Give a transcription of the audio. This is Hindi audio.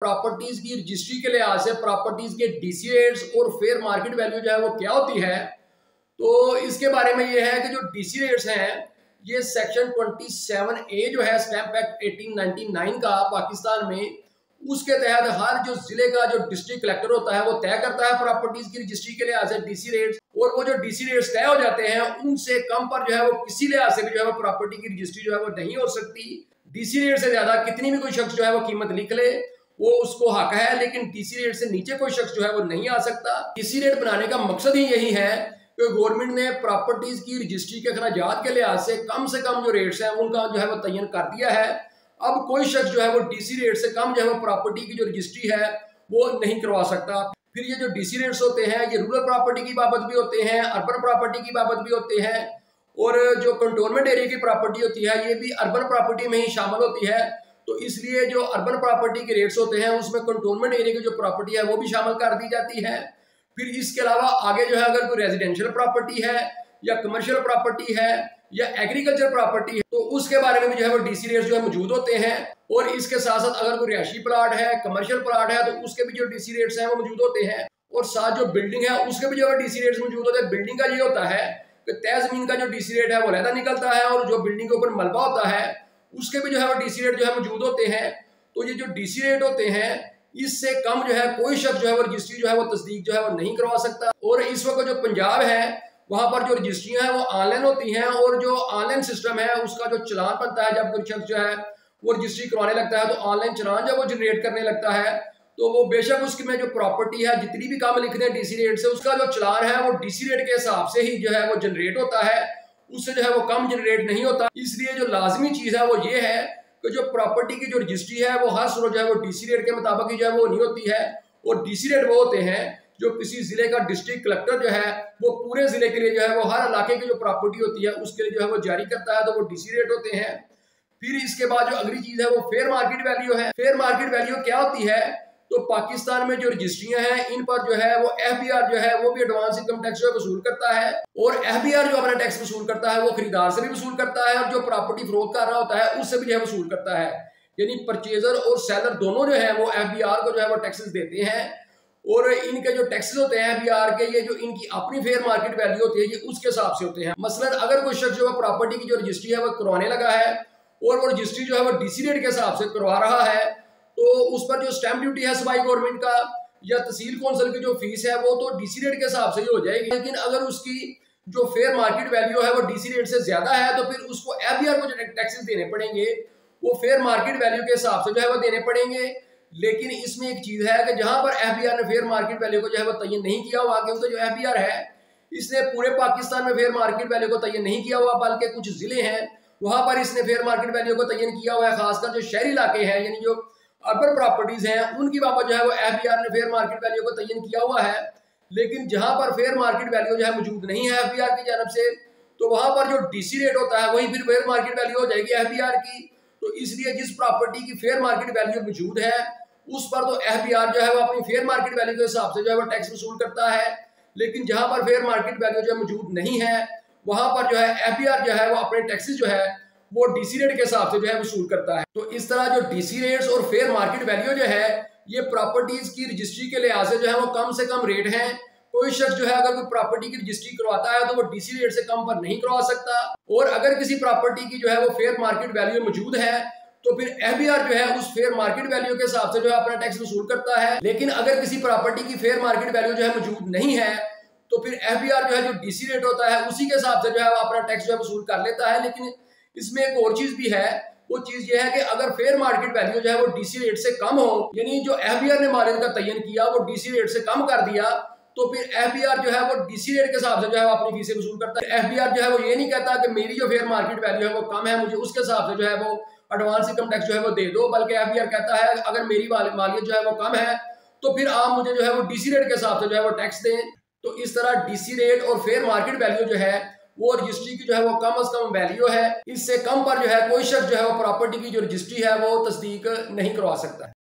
प्रॉपर्टीज की रजिस्ट्री के लिहाज से प्रॉपर्टीज के डीसी रेट्स और फेयर मार्केट वैल्यू जो है वो क्या होती है, तो इसके बारे में ये है कि जो डीसी रेट्स हैं ये सेक्शन 27A जो है स्टैंप एक्ट 1899 का पाकिस्तान में, उसके तहत हर जो जिले का जो डिस्ट्रिक्ट कलेक्टर होता है वो तय करता है प्रॉपर्टीज की रजिस्ट्री के लिहाज से डीसी रेट्स। और वो जो डीसी रेट्स तय हो जाते हैं उनसे कम पर जो है वो किसी लिहाज से भी जो है वो प्रॉपर्टी की रजिस्ट्री जो है वो नहीं हो सकती। डीसी रेट से ज्यादा कितनी भी कोई शख्स जो है वो कीमत लिख ले वो उसको हक है, लेकिन डीसी रेट से नीचे कोई शख्स जो है वो नहीं आ सकता। डीसी रेट बनाने का मकसद ही यही है कि गवर्नमेंट ने प्रॉपर्टीज की रजिस्ट्री के अखराजात के लिहाज से कम जो रेट्स हैं उनका जो है वो तयन कर दिया है। अब कोई शख्स जो है वो डीसी रेट से कम जो है वो प्रॉपर्टी की जो रजिस्ट्री है वो नहीं करवा सकता। फिर ये जो डीसी रेट्स होते हैं ये रूरल प्रॉपर्टी की बाबत भी होते हैं, अर्बन प्रॉपर्टी की बाबत भी होते हैं, और जो कंटोनमेंट एरिया की प्रॉपर्टी होती है ये भी अर्बन प्रॉपर्टी में ही शामिल होती है। तो इसलिए जो अर्बन प्रॉपर्टी के रेट्स होते हैं उसमें कंटोनमेंट एरिया की जो प्रॉपर्टी है वो भी शामिल कर दी जाती है। फिर इसके अलावा आगे जो है अगर कोई रेजिडेंशियल प्रॉपर्टी है या कमर्शियल प्रॉपर्टी है या एग्रीकल्चर प्रॉपर्टी है तो उसके बारे में भी जो है वो डीसी रेट्स जो है मौजूद होते हैं। और इसके साथ साथ अगर कोई रिहायशी प्लाट है, कमर्शियल प्लाट है, तो उसके भी जो डीसी रेट्स हैं वो मौजूद होते हैं। और साथ जो बिल्डिंग है उसके भी जो है डीसी रेट्स मौजूद होते हैं। बिल्डिंग का ये होता है कि तय जमीन का जो डीसी रेट है वो अलग निकलता है, और जो बिल्डिंग के ऊपर मलबा होता है उसके भी जो है वो डीसी रेट जो है मौजूद होते हैं। तो ये जो डीसी रेट होते हैं इससे कम जो है कोई शख्स जो है वो रजिस्ट्री जो है वो तस्दीक जो है वो नहीं करवा सकता। और इस वक्त जो पंजाब है वहां पर जो रजिस्ट्रियां हैं वो ऑनलाइन होती हैं, और जो ऑनलाइन सिस्टम है उसका जो चलान बनता है जब कोई शख्स जो है वो रजिस्ट्री करवाने लगता है तो ऑनलाइन चलान जब वो जनरेट करने लगता है तो वो बेशक उसकी में जो प्रॉपर्टी है जितनी भी कम लिख दें डीसी रेट से, उसका जो चलान है वो डीसी रेट के हिसाब से ही जो है वो जनरेट होता है, उससे जो है वो कम जनरेट नहीं होता। इसलिए जो लाजमी चीज है वो ये है कि जो प्रॉपर्टी की जो रजिस्ट्री है वो हर सूरत जो है वो डीसी रेट के मुताबिक ही जो है वो नहीं होती है। और डीसी रेट वो होते हैं जो किसी जिले का डिस्ट्रिक्ट कलेक्टर जो है वो पूरे जिले के लिए जो है वो हर इलाके की जो प्रॉपर्टी होती है उसके लिए जो है वो जारी करता है, तो वो डीसी रेट होते हैं। फिर इसके बाद जो अगली चीज है वो फेयर मार्केट वैल्यू है। फेयर मार्केट वैल्यू क्या होती है, तो पाकिस्तान में जो रजिस्ट्रियां हैं इन पर जो है वो एफबीआर जो है वो भी एडवांस इनकम टैक्स जो वसूल करता है। और एफबीआर जो अपना टैक्स वसूल करता है वो खरीदार से भी वसूल करता है, और जो प्रॉपर्टी फरोख्त कर रहा होता है उससे भी जो है वसूल करता है। यानी परचेजर और सेलर दोनों जो है वो एफबीआर को जो है वो टैक्सेस देते हैं। और इनके जो टैक्सेस होते हैं एफबीआर के, ये जो इनकी अपनी फेयर मार्केट वैल्यू होती है ये उसके हिसाब से होते हैं। मसलन अगर कोई शख्स जो है प्रॉपर्टी की जो रजिस्ट्री है वो करवाने लगा है और वो रजिस्ट्री जो है वो डीसी रेट के हिसाब से करवा रहा है, तो उस पर जो स्टैंप ड्यूटी है सूबाई गवर्नमेंट का या तहसील कौंसिल की जो फीस है वो तो डीसी रेट के हिसाब से ही हो जाएगी। लेकिन अगर उसकी जो फेयर मार्केट वैल्यू है वो डीसी रेट से ज्यादा है तो फिर उसको एफबीआर को जो टैक्सेस देने पड़ेंगे वो फेयर मार्केट वैल्यू के हिसाब से जो है वो देने पड़ेंगे। लेकिन इसमें एक चीज है कि जहां पर एफबीआर ने फेयर मार्केट वैल्यू को जो है वो तयन नहीं किया हुआ, क्योंकि जो एफबीआर है इसने पूरे पाकिस्तान में फेयर मार्केट वैल्यू को तयन नहीं किया हुआ, बल्कि कुछ जिले हैं वहां पर इसने फेयर मार्केट वैल्यू को तयन किया हुआ है। खासकर जो शहरी इलाके हैं यानी जो अर्बन प्रॉपर्टीज हैं उनकी बाबत जो है वो एफबीआर ने फेयर मार्केट वैल्यू को तयन किया हुआ है। लेकिन जहां पर फेयर मार्केट वैल्यू जो है मौजूद नहीं है एफबीआर की जानब से, तो वहां पर जो डीसी रेट होता है वही फिर फेयर मार्केट वैल्यू हो जाएगी एफबीआर की। तो इसलिए जिस प्रॉपर्टी की फेयर मार्केट वैल्यू मौजूद है उस पर तो एफबीआर जो है वो अपनी फेयर मार्केट वैल्यू के हिसाब से जो है वो टैक्स वसूल करता है। लेकिन जहां पर फेयर मार्केट वैल्यू जो है मौजूद नहीं है वहां पर जो है एफबीआर जो है वो अपने टैक्सेस जो है वो डीसी रेट के हिसाब से जो है वसूल करता है। तो इस तरह जो डीसी रेट्स और फेयर मार्केट वैल्यू जो है ये प्रॉपर्टीज की रजिस्ट्री के लिहाज से जो है वो कम से कम रेट है। कोई शख्स जो है अगर कोई प्रॉपर्टी की रजिस्ट्री करवाता है तो वो डीसी रेट से कम पर नहीं करवा सकता। और अगर किसी प्रॉपर्टी की जो है वो फेयर मार्केट वैल्यू मौजूद है तो फिर एफबीआर जो है उस फेयर मार्केट वैल्यू के हिसाब से जो है अपना टैक्स वसूल करता है। लेकिन अगर किसी प्रॉपर्टी की फेयर मार्केट वैल्यू जो है मौजूद नहीं है तो फिर एफबीआर जो है जो डीसी रेट होता है उसी के हिसाब से जो है वो अपना टैक्स जो है वसूल कर लेता है। लेकिन इसमें एक और चीज भी है, वो चीज ये है कि अगर फेयर मार्केट वैल्यू जो है वो डीसी रेट से कम हो, यानी जो एफबीआर ने मालियत का तयन किया वो डीसी रेट से कम कर दिया, तो फिर एफबीआर जो है वो डीसी रेट के हिसाब से जो है वो अपनी फीसें वसूल करता है। एफबीआर जो है वो ये नहीं कहता कि मेरी जो फेयर मार्केट वैल्यू है वो कम है मुझे उसके हिसाब से जो है वो एडवांस इनकम टैक्स जो है वो दे दो, बल्कि एफबीआर कहता है अगर मेरी मालियत जो है वो कम है तो फिर आप मुझे जो है वो डीसी रेट के हिसाब से जो है वो टैक्स दें। तो इस तरह डीसी रेट और फेयर मार्केट वैल्यू जो है वो रजिस्ट्री की जो है वो कम से कम वैल्यू है। इससे कम पर जो है कोई शख्स जो है वो प्रॉपर्टी की जो रजिस्ट्री है वो तस्दीक नहीं करवा सकता।